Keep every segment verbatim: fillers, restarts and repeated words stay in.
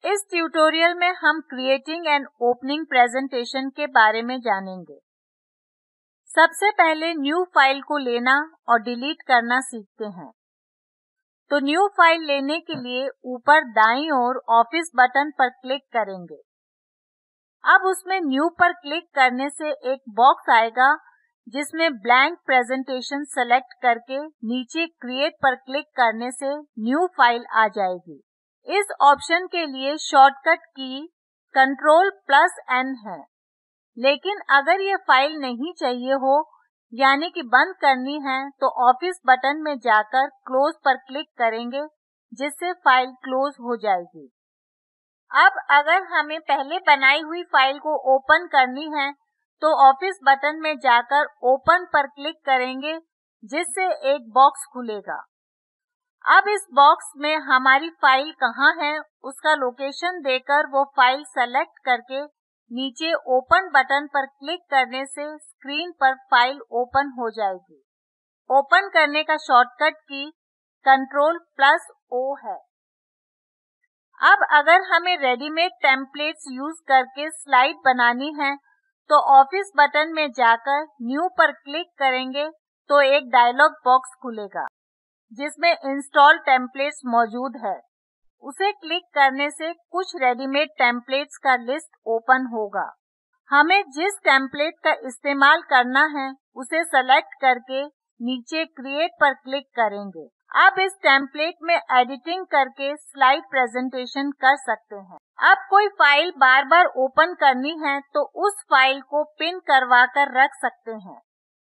इस ट्यूटोरियल में हम क्रिएटिंग एंड ओपनिंग प्रेजेंटेशन के बारे में जानेंगे। सबसे पहले न्यू फाइल को लेना और डिलीट करना सीखते हैं। तो न्यू फाइल लेने के लिए ऊपर दाईं ओर ऑफिस बटन पर क्लिक करेंगे। अब उसमें न्यू पर क्लिक करने से एक बॉक्स आएगा जिसमें ब्लैंक प्रेजेंटेशन सेलेक्ट करके नीचे क्रिएट पर क्लिक करने से न्यू फाइल आ जाएगी। इस ऑप्शन के लिए शॉर्टकट की कंट्रोल प्लस एन है, लेकिन अगर ये फाइल नहीं चाहिए हो यानी कि बंद करनी है तो ऑफिस बटन में जाकर क्लोज पर क्लिक करेंगे जिससे फाइल क्लोज हो जाएगी। अब अगर हमें पहले बनाई हुई फाइल को ओपन करनी है तो ऑफिस बटन में जाकर ओपन पर क्लिक करेंगे जिससे एक बॉक्स खुलेगा। अब इस बॉक्स में हमारी फाइल कहाँ है उसका लोकेशन देकर वो फाइल सेलेक्ट करके नीचे ओपन बटन पर क्लिक करने से स्क्रीन पर फाइल ओपन हो जाएगी। ओपन करने का शॉर्टकट की कंट्रोल प्लस ओ है। अब अगर हमें रेडीमेड टेम्पलेट्स यूज करके स्लाइड बनानी है तो ऑफिस बटन में जाकर न्यू पर क्लिक करेंगे तो एक डायलॉग बॉक्स खुलेगा जिसमें इंस्टॉल टेम्पलेट्स मौजूद है। उसे क्लिक करने से कुछ रेडीमेड टेम्पलेट्स का लिस्ट ओपन होगा। हमें जिस टेम्पलेट का इस्तेमाल करना है उसे सेलेक्ट करके नीचे क्रिएट पर क्लिक करेंगे। अब इस टेम्पलेट में एडिटिंग करके स्लाइड प्रेजेंटेशन कर सकते हैं। अब कोई फाइल बार बार ओपन करनी है तो उस फाइल को पिन करवा कर रख सकते हैं।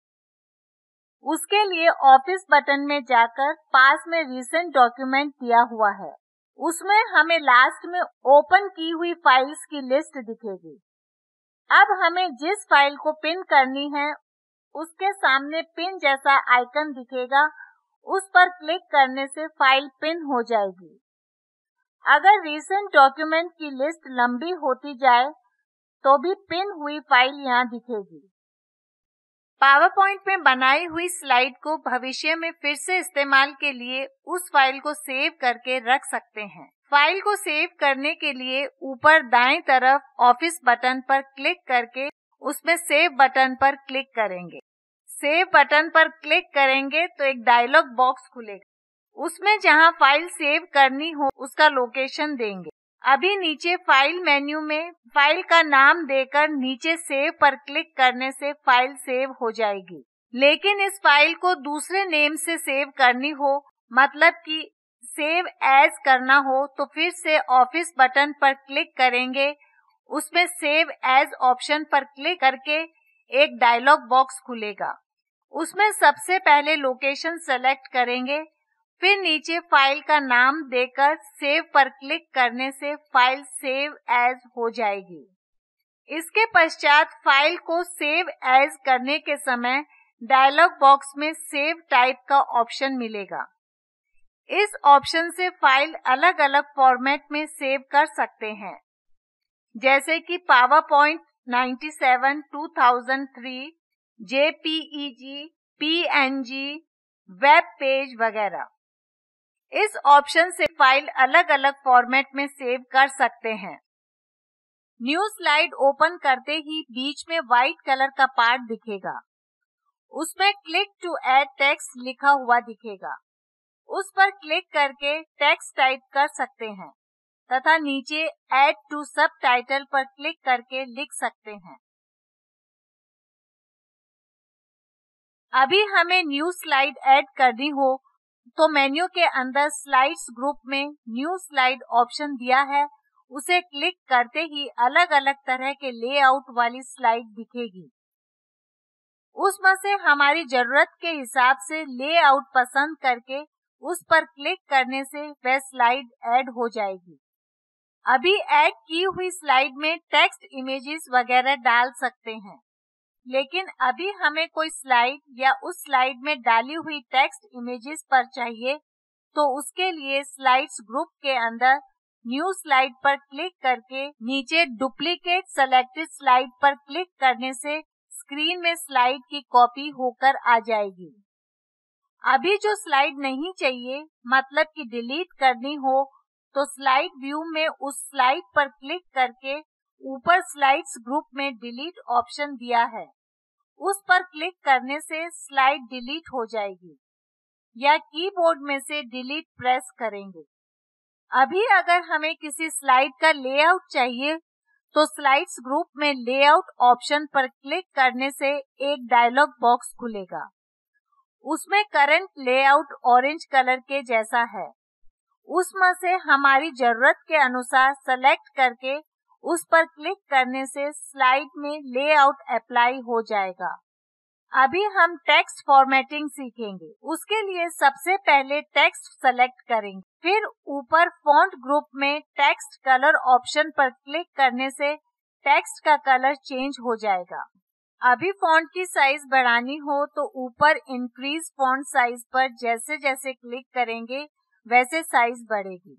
उसके लिए ऑफिस बटन में जाकर पास में रीसेंट डॉक्यूमेंट दिया हुआ है, उसमें हमें लास्ट में ओपन की हुई फाइल्स की लिस्ट दिखेगी। अब हमें जिस फाइल को पिन करनी है उसके सामने पिन जैसा आइकन दिखेगा, उस पर क्लिक करने से फाइल पिन हो जाएगी। अगर रीसेंट डॉक्यूमेंट की लिस्ट लंबी होती जाए तो भी पिन हुई फाइल यहाँ दिखेगी। पावर पॉइंट में बनाई हुई स्लाइड को भविष्य में फिर से इस्तेमाल के लिए उस फाइल को सेव करके रख सकते हैं। फाइल को सेव करने के लिए ऊपर दाएं तरफ ऑफिस बटन पर क्लिक करके उसमें सेव बटन पर क्लिक करेंगे। सेव बटन पर क्लिक करेंगे तो एक डायलॉग बॉक्स खुलेगा। उसमें जहां फाइल सेव करनी हो उसका लोकेशन देंगे। अभी नीचे फाइल मेन्यू में फाइल का नाम देकर नीचे सेव पर क्लिक करने से फाइल सेव हो जाएगी। लेकिन इस फाइल को दूसरे नेम से सेव करनी हो, मतलब कि सेव एज करना हो, तो फिर से ऑफिस बटन पर क्लिक करेंगे। उसमें सेव एज ऑप्शन पर क्लिक करके एक डायलॉग बॉक्स खुलेगा। उसमें सबसे पहले लोकेशन सेलेक्ट करेंगे, फिर नीचे फाइल का नाम देकर सेव पर क्लिक करने से फाइल सेव एज हो जाएगी। इसके पश्चात फाइल को सेव एज करने के समय डायलॉग बॉक्स में सेव टाइप का ऑप्शन मिलेगा। इस ऑप्शन से फाइल अलग अलग फॉर्मेट में सेव कर सकते हैं, जैसे कि power point ninety seven two thousand three, JPEG, PNG, web page वगैरह। इस ऑप्शन से फाइल अलग अलग फॉर्मेट में सेव कर सकते हैं। न्यू स्लाइड ओपन करते ही बीच में व्हाइट कलर का पार्ट दिखेगा। उसमें क्लिक टू ऐड टेक्स्ट लिखा हुआ दिखेगा। उस पर क्लिक करके टेक्स्ट टाइप कर सकते हैं तथा नीचे ऐड टू सबटाइटल पर क्लिक करके लिख सकते हैं। अभी हमें न्यू स्लाइड ऐड करनी हो तो मेन्यू के अंदर स्लाइड्स ग्रुप में न्यू स्लाइड ऑप्शन दिया है, उसे क्लिक करते ही अलग अलग तरह के लेआउट वाली स्लाइड दिखेगी। उसमें से हमारी जरूरत के हिसाब से लेआउट पसंद करके उस पर क्लिक करने से वह स्लाइड ऐड हो जाएगी। अभी ऐड की हुई स्लाइड में टेक्स्ट इमेजेस वगैरह डाल सकते हैं, लेकिन अभी हमें कोई स्लाइड या उस स्लाइड में डाली हुई टेक्स्ट इमेजेस पर चाहिए तो उसके लिए स्लाइड्स ग्रुप के अंदर न्यू स्लाइड पर क्लिक करके नीचे डुप्लीकेट सेलेक्टेड स्लाइड पर क्लिक करने से स्क्रीन में स्लाइड की कॉपी होकर आ जाएगी। अभी जो स्लाइड नहीं चाहिए, मतलब कि डिलीट करनी हो, तो स्लाइड व्यू में उस स्लाइड पर क्लिक करके ऊपर स्लाइड्स ग्रुप में डिलीट ऑप्शन दिया है, उस पर क्लिक करने से स्लाइड डिलीट हो जाएगी, या कीबोर्ड में से डिलीट प्रेस करेंगे। अभी अगर हमें किसी स्लाइड का लेआउट चाहिए तो स्लाइड्स ग्रुप में लेआउट ऑप्शन पर क्लिक करने से एक डायलॉग बॉक्स खुलेगा। उसमें करंट लेआउट ऑरेंज कलर के जैसा है। उसमें से हमारी जरूरत के अनुसार सेलेक्ट करके उस पर क्लिक करने से स्लाइड में लेआउट अप्लाई हो जाएगा। अभी हम टेक्स्ट फॉर्मेटिंग सीखेंगे। उसके लिए सबसे पहले टेक्स्ट सेलेक्ट करेंगे, फिर ऊपर फॉन्ट ग्रुप में टेक्स्ट कलर ऑप्शन पर क्लिक करने से टेक्स्ट का कलर चेंज हो जाएगा। अभी फॉन्ट की साइज बढ़ानी हो तो ऊपर इंक्रीज फॉन्ट साइज पर जैसे जैसे क्लिक करेंगे वैसे साइज बढ़ेगी।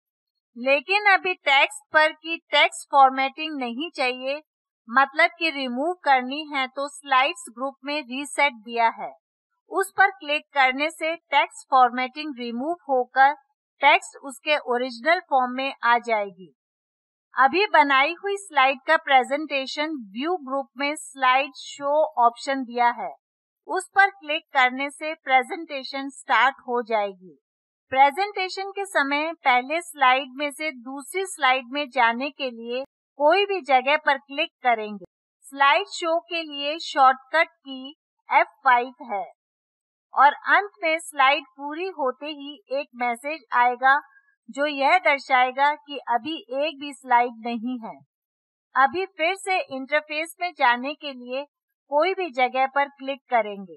लेकिन अभी टेक्स्ट पर की टेक्स्ट फॉर्मेटिंग नहीं चाहिए, मतलब कि रिमूव करनी है, तो स्लाइड्स ग्रुप में रीसेट दिया है, उस पर क्लिक करने से टेक्स्ट फॉर्मेटिंग रिमूव होकर टेक्स्ट उसके ओरिजिनल फॉर्म में आ जाएगी। अभी बनाई हुई स्लाइड का प्रेजेंटेशन व्यू ग्रुप में स्लाइड शो ऑप्शन दिया है, उस पर क्लिक करने से प्रेजेंटेशन स्टार्ट हो जाएगी। प्रेजेंटेशन के समय पहले स्लाइड में से दूसरी स्लाइड में जाने के लिए कोई भी जगह पर क्लिक करेंगे। स्लाइड शो के लिए शॉर्टकट की एफ फाइव है और अंत में स्लाइड पूरी होते ही एक मैसेज आएगा जो यह दर्शाएगा कि अभी एक भी स्लाइड नहीं है। अभी फिर से इंटरफेस में जाने के लिए कोई भी जगह पर क्लिक करेंगे।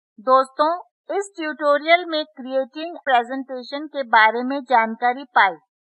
दोस्तों, इस ट्यूटोरियल में क्रिएटिंग प्रेजेंटेशन के बारे में जानकारी पाई।